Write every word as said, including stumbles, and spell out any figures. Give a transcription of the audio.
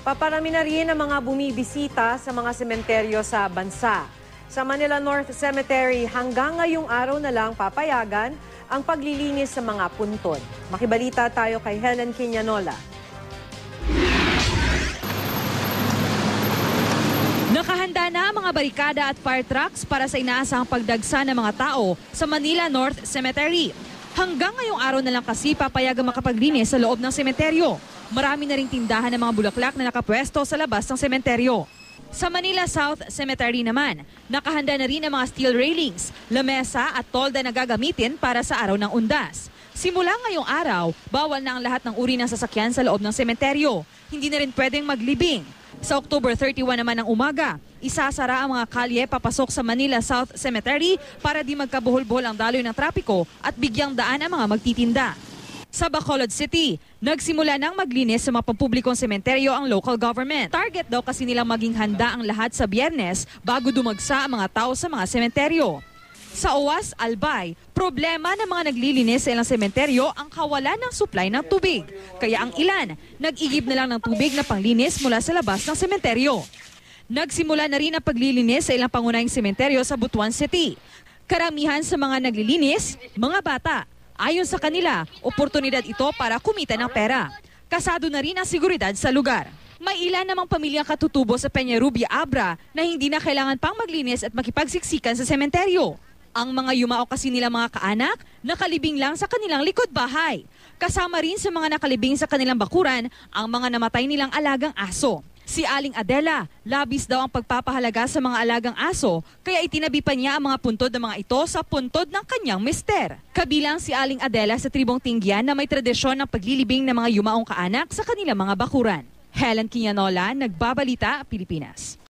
Paparami na rin ang mga bumibisita sa mga sementeryo sa bansa. Sa Manila North Cemetery, hanggang ngayong araw na lang papayagan ang paglilinis sa mga puntod. Makibalita tayo kay Helen Quinanola. Nakahanda na ang mga barikada at fire trucks para sa inaasahang pagdagsa ng mga tao sa Manila North Cemetery. Hanggang ngayong araw na lang kasi papayagang makapaglinis sa loob ng sementeryo. Marami na ring tindahan ng mga bulaklak na nakapwesto sa labas ng sementeryo. Sa Manila South Cemetery naman, nakahanda na rin ang mga steel railings, lamesa at tolda na gagamitin para sa araw ng undas. Simula ngayong araw, bawal na ang lahat ng uri ng sasakyan sa loob ng sementeryo. Hindi na rin pwedeng maglibing. Sa October thirty-one naman ng umaga, isasara ang mga kalye papasok sa Manila South Cemetery para di magkabuhol-buhol ang daloy ng trapiko at bigyang daan ang mga magtitinda. Sa Bacolod City, nagsimula nang maglinis sa mga pampublikong sementeryo ang local government. Target daw kasi nilang maging handa ang lahat sa Biyernes bago dumagsa ang mga tao sa mga sementeryo. Sa O W A S Albay, problema ng mga naglilinis sa ilang sementeryo ang kawalan ng supply ng tubig. Kaya ang ilan, nag-igib na lang ng tubig na panglinis mula sa labas ng sementeryo. Nagsimula na rin ang paglilinis sa ilang pangunahing sementeryo sa Butuan City. Karamihan sa mga naglilinis, mga bata. Ayon sa kanila, oportunidad ito para kumita ng pera. Kasado na rin ang seguridad sa lugar. May ilan namang pamilyang katutubo sa Peñarubia Abra na hindi na kailangan pang maglinis at makipagsiksikan sa sementeryo. Ang mga yumao kasi nilang mga kaanak, nakalibing lang sa kanilang likod bahay. Kasama rin sa mga nakalibing sa kanilang bakuran, ang mga namatay nilang alagang aso. Si Aling Adela, labis daw ang pagpapahalaga sa mga alagang aso, kaya itinabi pa niya ang mga puntod ng mga ito sa puntod ng kanyang mister. Kabilang si Aling Adela sa tribong Tingyan na may tradisyon ng paglilibing ng mga yumaong kaanak sa kanilang mga bakuran. Helen Quinanola, Nagbabalita, Pilipinas.